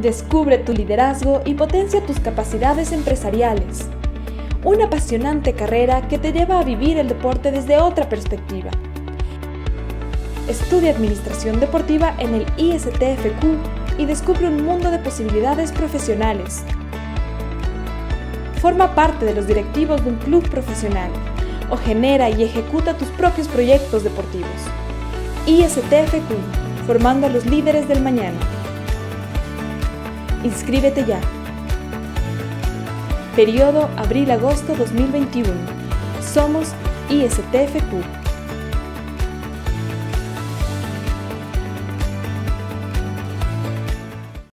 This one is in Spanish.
Descubre tu liderazgo y potencia tus capacidades empresariales. Una apasionante carrera que te lleva a vivir el deporte desde otra perspectiva. Estudia Administración Deportiva en el ISTFQ y descubre un mundo de posibilidades profesionales. Forma parte de los directivos de un club profesional o genera y ejecuta tus propios proyectos deportivos. ISTFQ, formando a los líderes del mañana. Inscríbete ya. Periodo abril-agosto 2021. Somos ISTFQ.